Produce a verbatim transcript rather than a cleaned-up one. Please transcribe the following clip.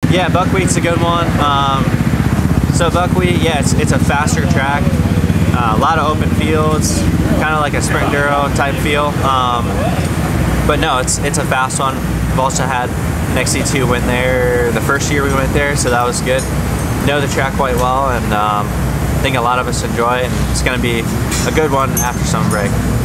Yeah, Buckwheat's a good one. Um, so Buckwheat, yeah, it's, it's a faster track. Uh, a lot of open fields, kind of like a sprint enduro type feel. Um, but no, it's it's a fast one. We've also had an X C two win there the first year we went there, so that was good. Know the track quite well, and um, I think a lot of us enjoy it, and it's going to be a good one after summer break.